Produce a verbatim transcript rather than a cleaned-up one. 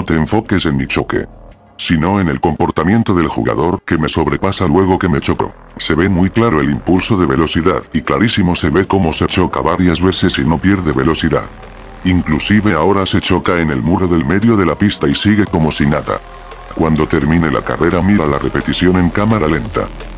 te enfoques en mi choque, sino en el comportamiento del jugador que me sobrepasa luego que me chocó. Se ve muy claro el impulso de velocidad y clarísimo se ve cómo se choca varias veces y no pierde velocidad. Inclusive ahora se choca en el muro del medio de la pista y sigue como si nada. Cuando termine la carrera mira la repetición en cámara lenta.